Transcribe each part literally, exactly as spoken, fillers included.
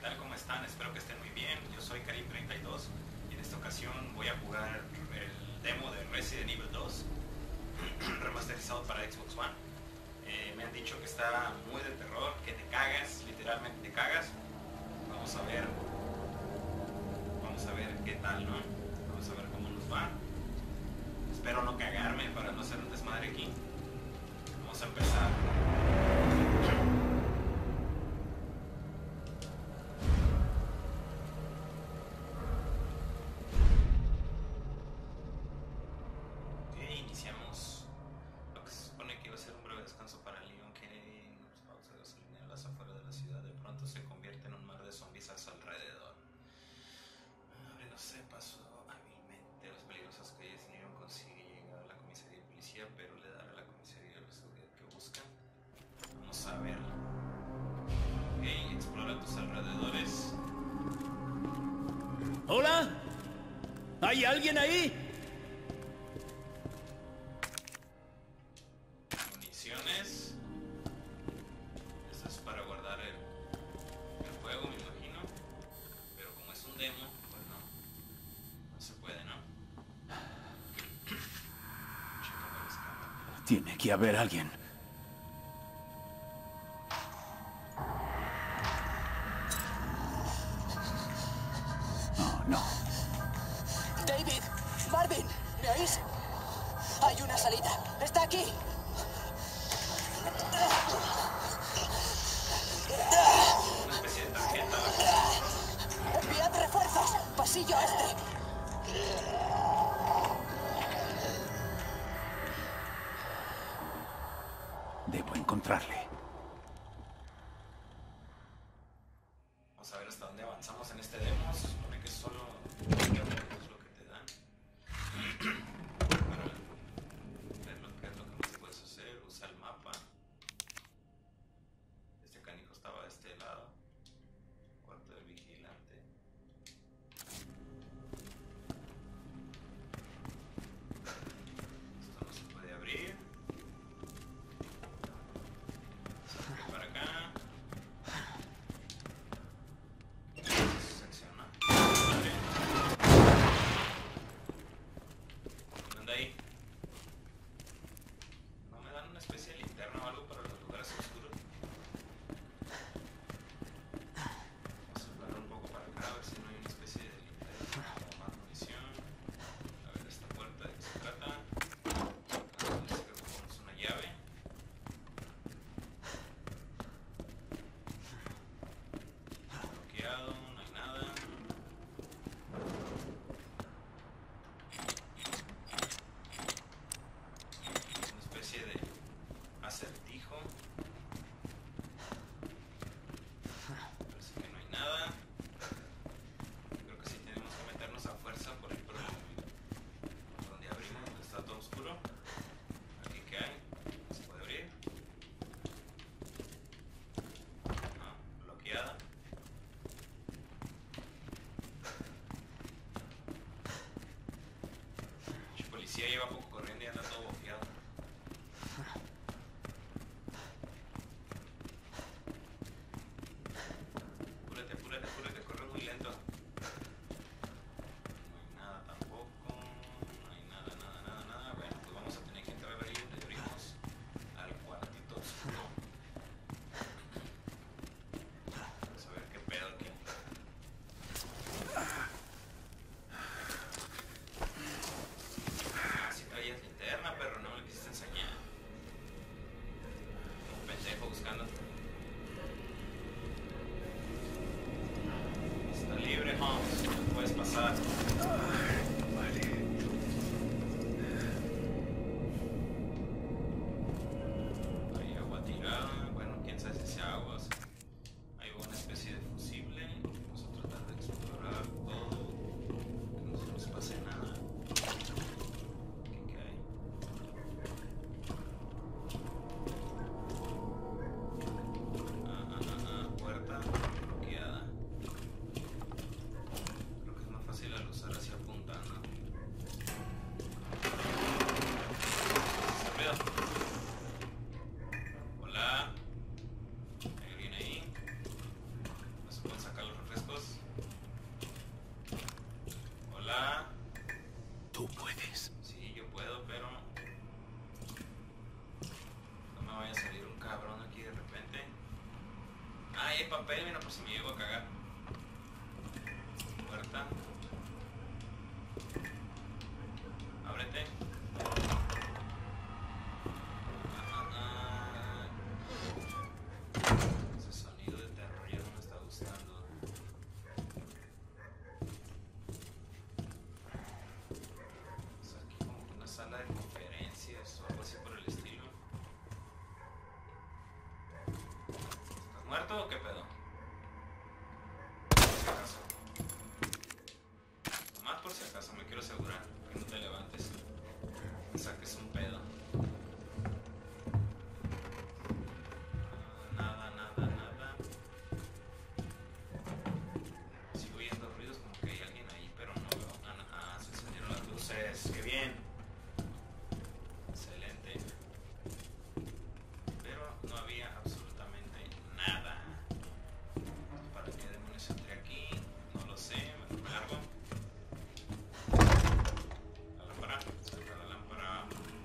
tal? ¿Cómo están? Espero que estén muy bien. Yo soy Karim treinta y dos y en esta ocasión voy a jugar el demo de Resident Evil dos remasterizado para Xbox One. Eh, me han dicho que está muy de terror, que te cagas, literalmente te cagas. Vamos a ver, vamos a ver qué tal, ¿no? Vamos a ver cómo nos va. Espero no cagarme para no hacer un desmadre aquí. Vamos a empezar. Iniciamos lo que se supone que iba a ser un breve descanso para Leon Kennedy. Pausa de gasolina en las afueras de la ciudad. De pronto se convierte en un mar de zombies a su alrededor. Abriéndose paso hábilmente a las peligrosas calles, Leon consigue llegar a la comisaría de policía, pero le dará a la comisaría la seguridad que buscan. Vamos a ver. Ok, explora tus alrededores. ¿Hola? ¿Hay alguien ahí? Municiones. Esto es para guardar el, el juego, me imagino. Pero como es un demo, pues no. No se puede, ¿no? Checando las cámaras. Tiene que haber alguien. Oh, no. David, Marvin, ¿me oís? Hay una salida. Está aquí. Una especie de tarjeta. Enviad refuerzos. Pasillo este. Debo encontrarle. Vamos a ver hasta dónde avanzamos en este demo. Se supone que solo es lo que te dan. Para ver lo que es lo que más puedes hay papel, mira, por si me llego a cagar. Puerta. Ábrete. Ah, ah, ah. Ese sonido de terror ya no me está gustando. Es aquí como que una sala de conferencias o algo así por el estilo. ¿Estás muerto o qué pedo? Por si acaso. Nomás por si acaso, me quiero asegurar que no te levantes. Me saques un pedo. Ah, nada, nada, nada. Sigo oyendo ruidos como que hay alguien ahí, pero no veo. Ah, no, ah, se encendieron las luces. ¡Qué bien! Excelente. Pero no había absolutamente nada. ¿Para qué demonios entré aquí? No lo sé, me largo. La lámpara, saca la lámpara.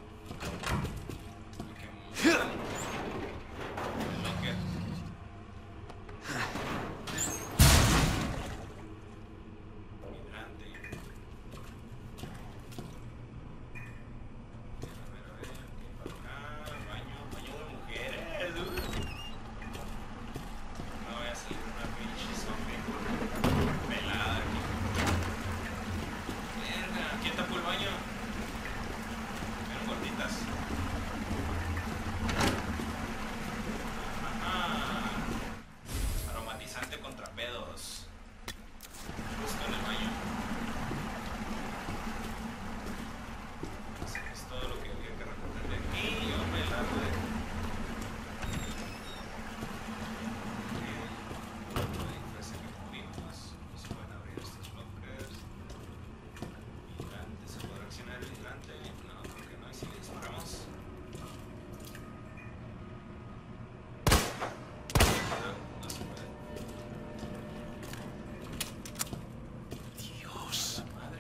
Hay que mover el locker. Vibrante. A ver, a ver, aquí para acá. Baño, baño de mujeres. No voy a salir una pinche zombie pelada aquí. Verga, ¿quién tapó el baño? Eran gorditas. Ajá. Aromatizante contra pedos. Justo en el baño. Eso es todo lo que había que recoger de aquí. Yo me largo de aquí. Ahí parece que movimos. No se pueden abrir estos lockers. Hidrante, ¿se puede reaccionar el hidrante? No, creo que no. ¿Y si le disparamos? No, no se puede. Dios. Madre.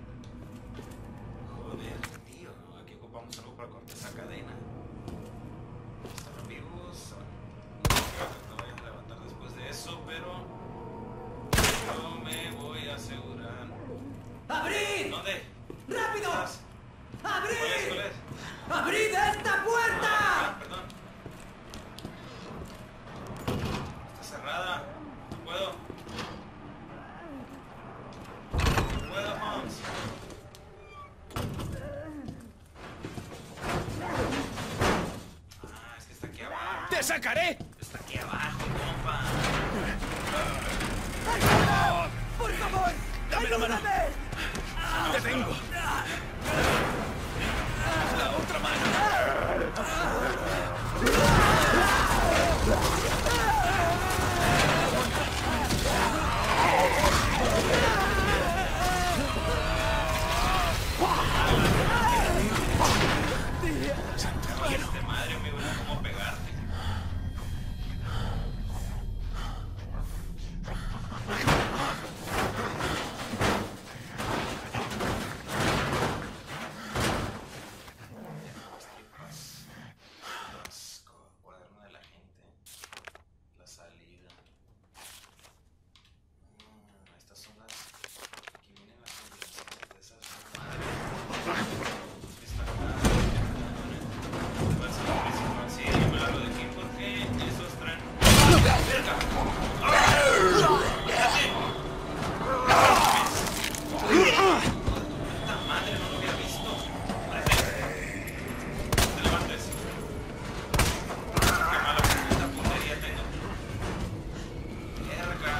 Joder, tío. Aquí ocupamos algo para cortar esa cadena. Estaban vivos. No creo que me vayan a levantar después de eso, pero yo me voy a asegurar. ¡Abrid! ¿Dónde? ¡Rápido! ¿Estás? ¿Cuál es? ¡Abrid! ¿Cuál es? ¡Abrid esta puerta! Ah, perdón. Está cerrada. No puedo. No puedo, Holmes. Ah, es que está aquí abajo. ¡Te sacaré! Está aquí abajo, compa. ¡Por favor! ¡Dame la mano! ¡Ayúdame! ¡Te tengo! ¡La otra mano! Este madre, amigo, no sé cómo pegarte. Cuaderno de la gente. La salida. Mm, estas son las. Aquí vienen las combinaciones de esas. Madre. Está acá. Va a ser lo principal. Sí, yo me largo de aquí porque esos traen. ¡Verga! ¡Puta madre! No lo había visto. Te levantes. Qué mala puta puntería tengo. Verga.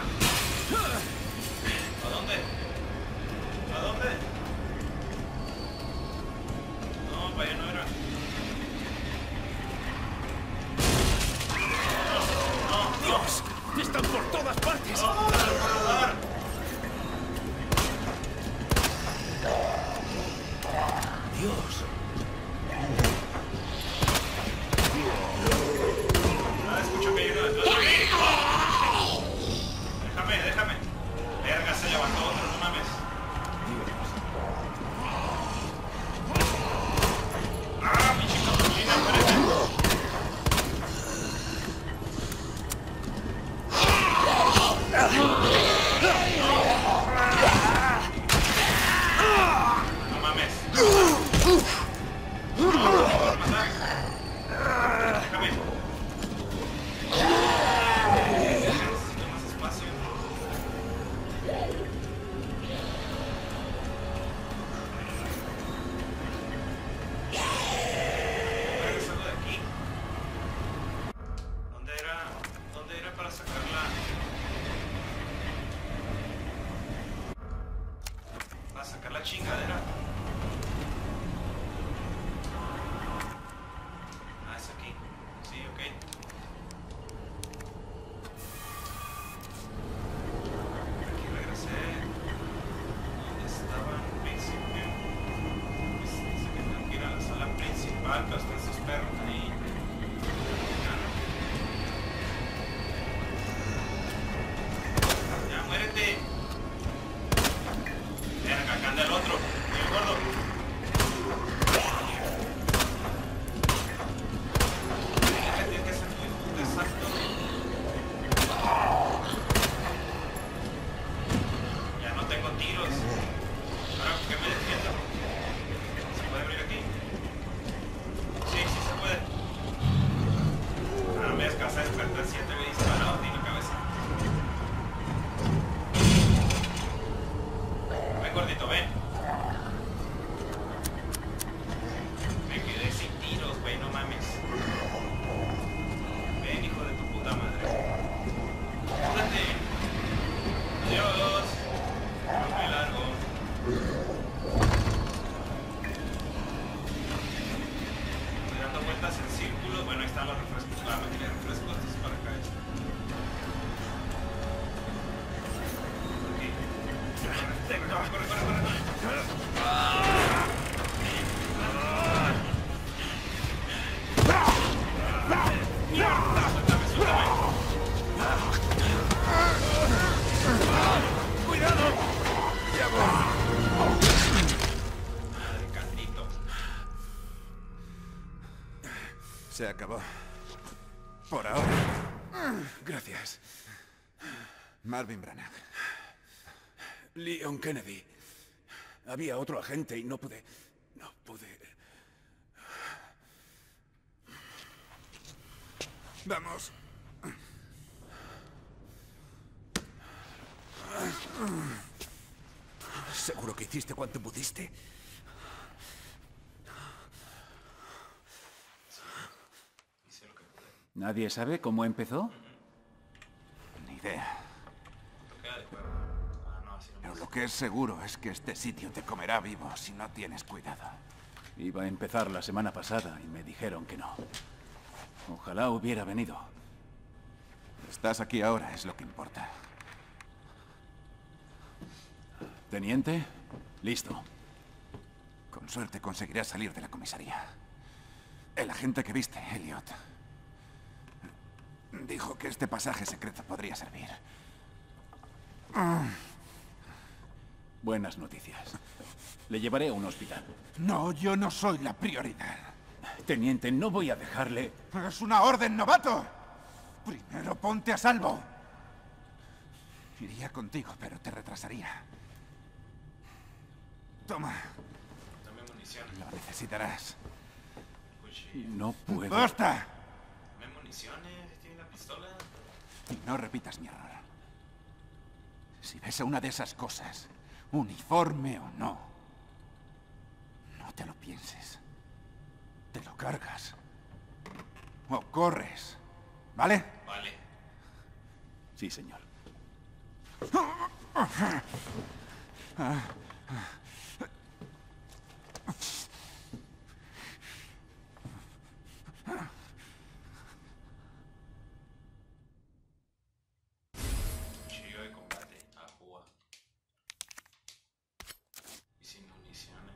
¿A dónde? ¿A dónde? No, para allá no era. ¡Dios! ¡Están por todas partes! ¡No! ¡No puedo dar! ¡Dios! Ah, escucho que hay uno detrás de mí. Déjame, déjame. Verga, se levantó otro, no mames. Ah, mi chica Paulina, espérate. chingadera. Ah, es aquí. Sí, ok. Aquí regresé. ¿Dónde estaba el príncipe? Pues dice que tengo que ir a la sala principal, pero están esos perros ahí. Ya, muérete. Verga, acá anda el otro. El gordo. Tienes que ser muy puto exacto. Ya no tengo tiros. Ahora, ¿por qué me defiendo? ¿Se puede abrir aquí? Sí, sí se puede. Ah, me descansa de despertar siete me disparado a ti en la cabeza. Ven, gordito, ven. Me quedé sin tiros, güey, no mames. Ven, hijo de tu puta madre. Apúrate. Adiós. No me largo. Estoy dando vueltas en círculos. Bueno, ahí están los refrescos. La máquina de refrescos. Esto es para acá. Aquí. Corre, corre, corre, corre. Suéltame, suéltame. ¡Cuidado! ¡Ya voy! Madre, caldito. Se acabó. Por ahora. Gracias. Marvin Branagh. Leon Kennedy. Había otro agente y no pude... No pude... Vamos. Seguro que hiciste cuanto pudiste. Hice lo que pude. ¿Nadie sabe cómo empezó? Ni idea. ¿Cuánto queda de juego? Ah, no, así no Pero me lo que es seguro es que este sitio te comerá vivo si no tienes cuidado. Iba a empezar la semana pasada y me dijeron que no. Ojalá hubiera venido. Estás aquí ahora, es lo que importa. Teniente, listo. Con suerte conseguirás salir de la comisaría. El agente que viste, Elliot, dijo que este pasaje secreto podría servir. Buenas noticias. Le llevaré a un hospital. No, yo no soy la prioridad. Teniente, no voy a dejarle... ¡Es una orden, novato! Primero ponte a salvo. Iría contigo, pero te retrasaría. Toma, Dame munición. lo necesitarás. Cuchillo. No puedo... ¡Basta! Dame municiones. ¿Tiene la pistola? Y no repitas mi error. Si ves a una de esas cosas, uniforme o no, no te lo pienses. Te lo cargas. O corres. ¿Vale? Vale. Sí, señor. Cuchillo de combate. Ajua. Y sin municiones.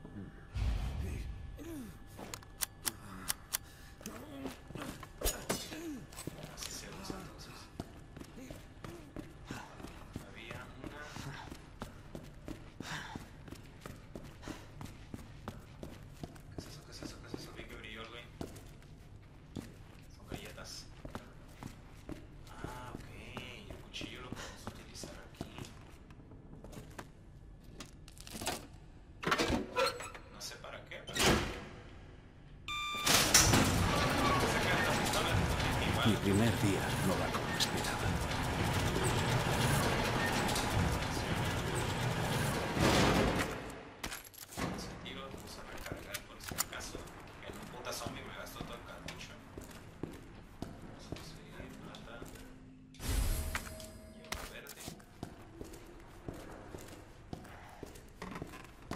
Así se usa entonces. Había una... ¿Qué es eso? ¿Qué es eso? ¿Qué es eso? Vi que brilló el güey. Son galletas. Ah, ok. El cuchillo lo podemos utilizar aquí. No sé para qué, pero... Sacar esta pistola es igual. Mi primer día no va como esperaba. Tiro, vamos a recargar por si acaso. En un puta zombie me gastó todo el cartucho. Vamos a conseguir plata. Hierro verde.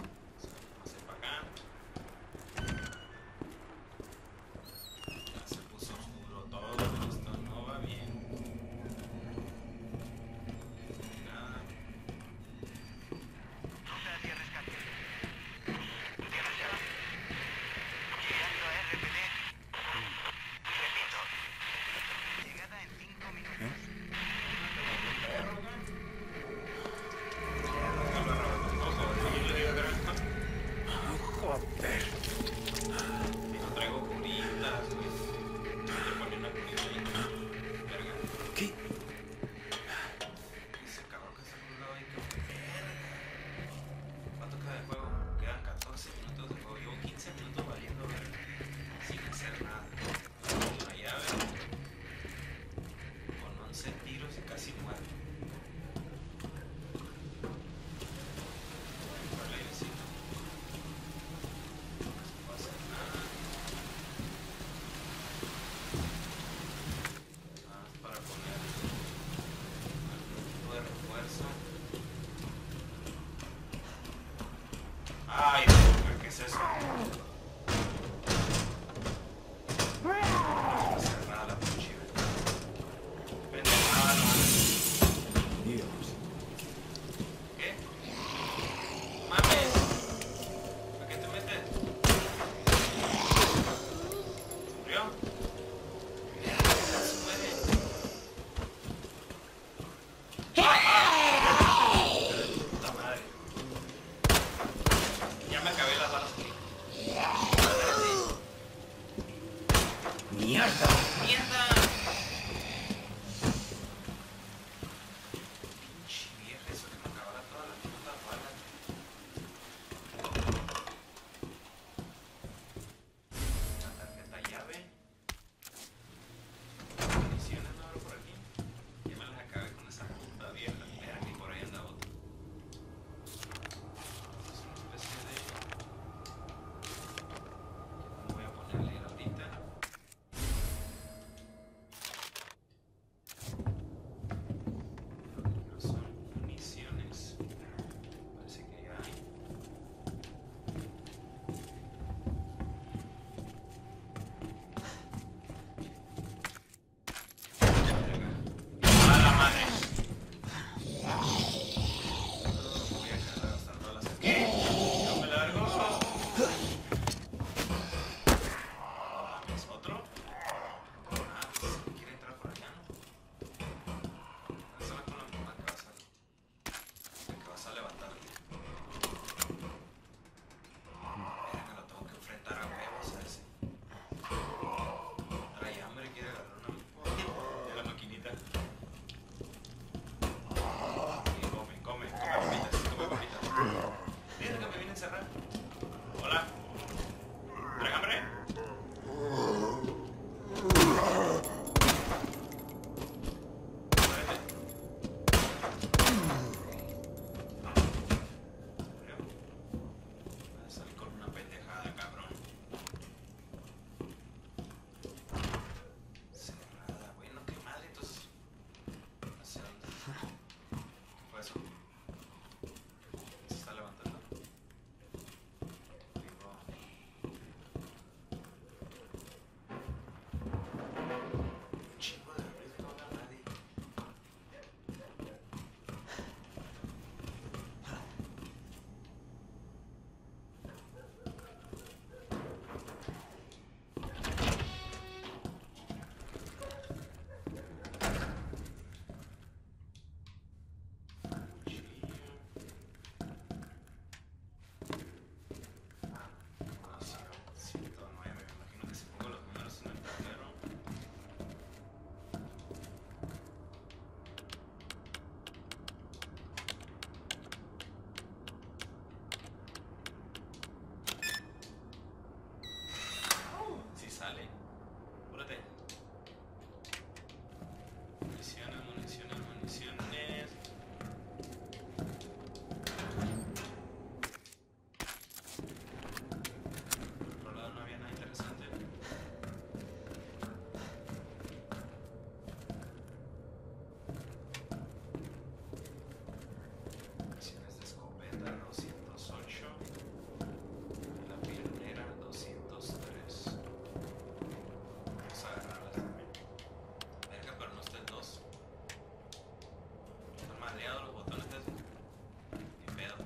maleado los botones de eso. Qué pedo.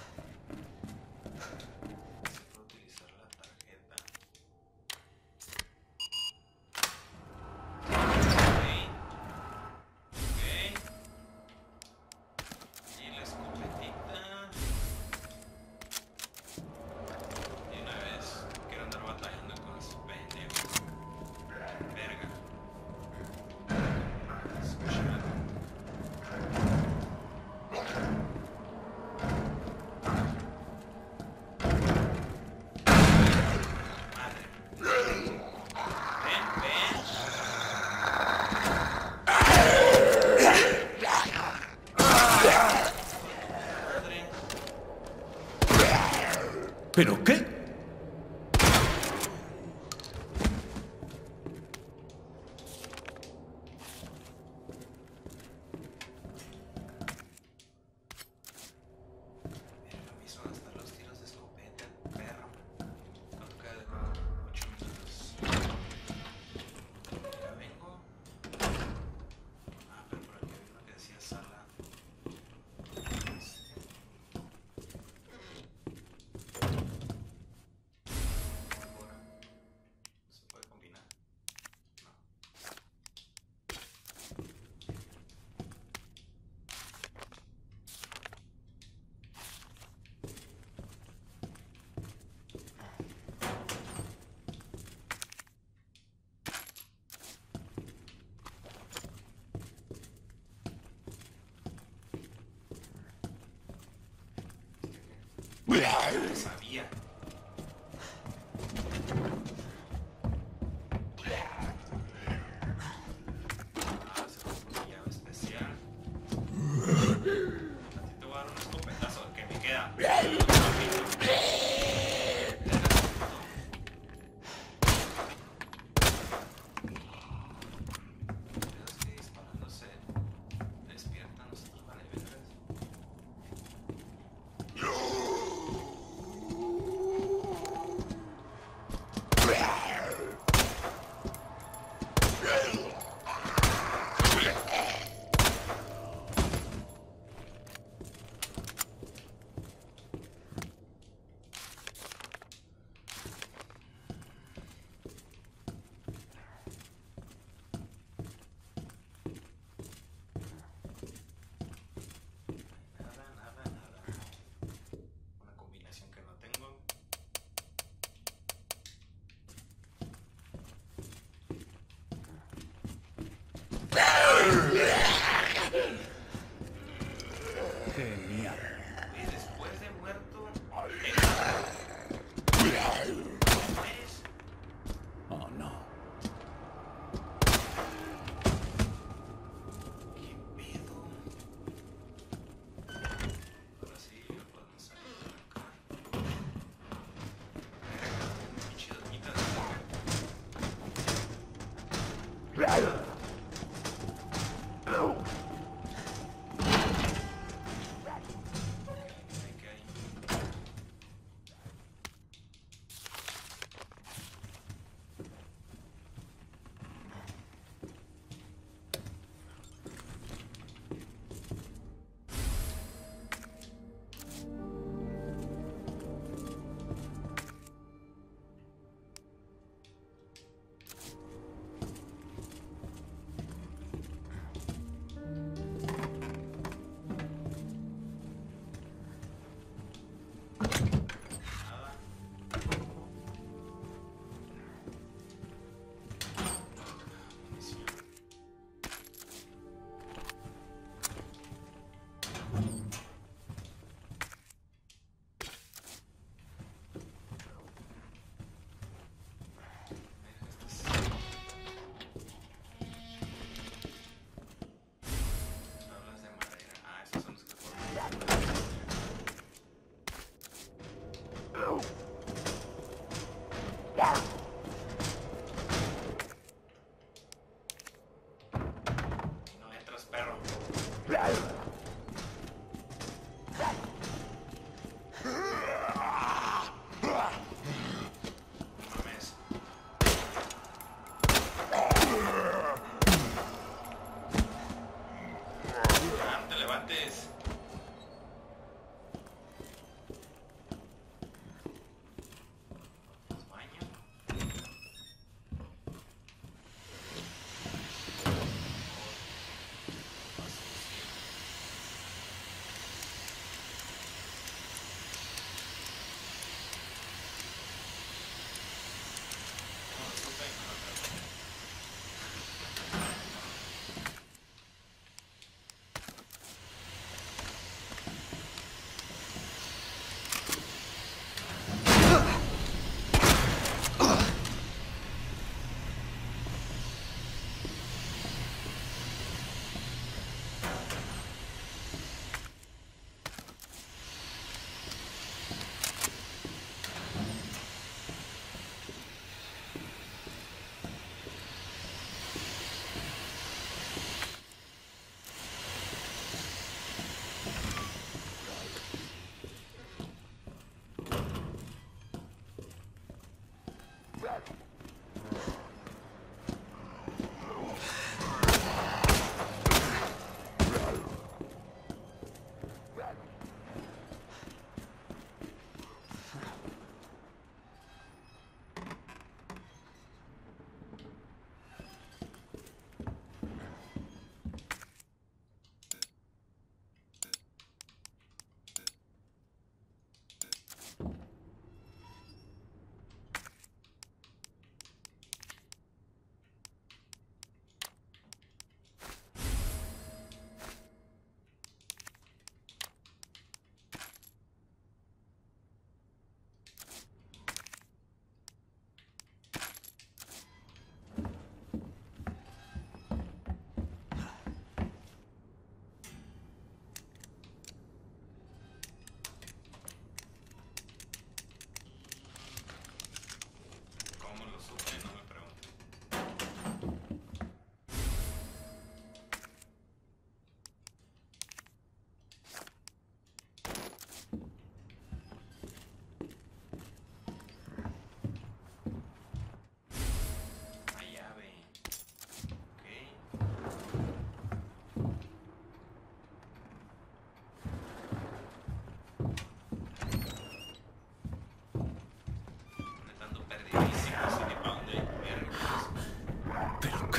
Se puede utilizar la tarjeta. Ok. Ok. Y la escopetita. Y una vez quiero andar batallando con esos pendejos. Verga. Escúchame. Madre. Ven, ven. Madre. ¿Pero qué? Verga, me hizo gastar los tiros de escopeta, perro. ¿Cuánto queda de juego? ocho minutos. Ya vengo. Ah, pero por aquí había uno que decía sala. Ahora. ¿No se puede combinar? No. Ya sabía. Ah, se fue una llave especial. A ti te voy a dar un escopetazo que me queda. Es que disparándose despiertan los otros valevergas. Nada, nada, nada. Una combinación que no tengo. Genial. Y después de muerto, ¿qué mueres? Oh, no. ¿Qué pedo? Ahora sí, ya podemos salir de acá. Pinche doñita de ¿qué hay? Nada. Munición. Tablas de madera. Ah, esos son los que puedo. Y no entras, perro. No mames. Levante, levante.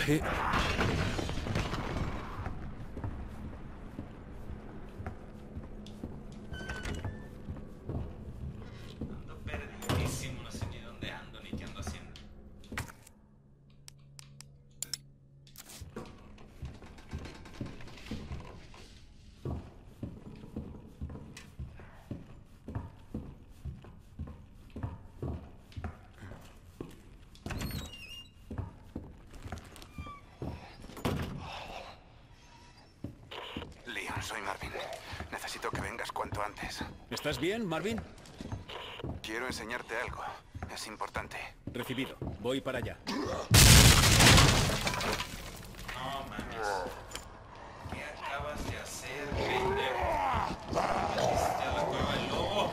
¿Qué? Ando perdidísimo, no sé ni dónde ando ni qué ando haciendo. Leon, soy Marvin. Necesito que vengas cuanto antes. ¿Estás bien, Marvin? Quiero enseñarte algo. Es importante. Recibido. Voy para allá. No mames. ¿Qué acabas de hacer, pendejo? Metiste a la cueva del lobo.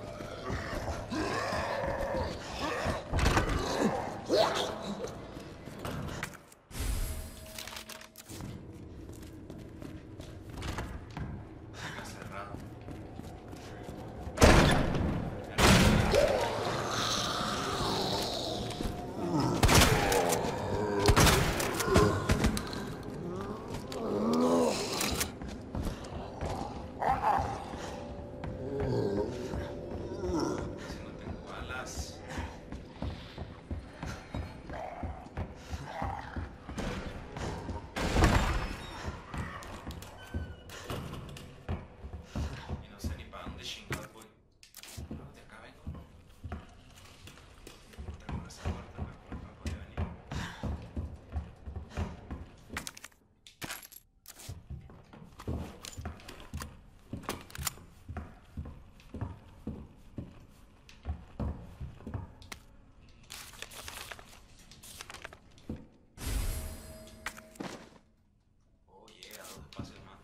Está cerrado. Si no tengo alas. Y no sé ni para dónde chingados voy. No, de acá vengo, ¿no? Tengo esa puerta, pero por acá podía venir. Oh yeah, dos espacios más.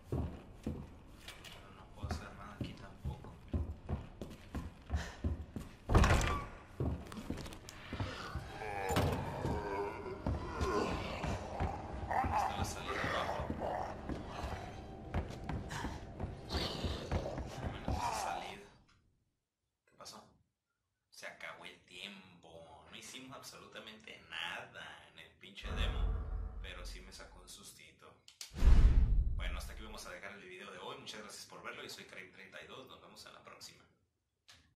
Pero no puedo hacer nada aquí tampoco. Está la salida abajo. Al menos esa salida. ¿Qué pasó? Se acabó el tiempo. No hicimos absolutamente nada en el pinche demo. Pero sí me sacó un sustito. Bueno, hasta aquí vamos a dejar el video de hoy. Muchas gracias por verlo. Yo soy Karim treinta y dos. Nos vemos en la próxima.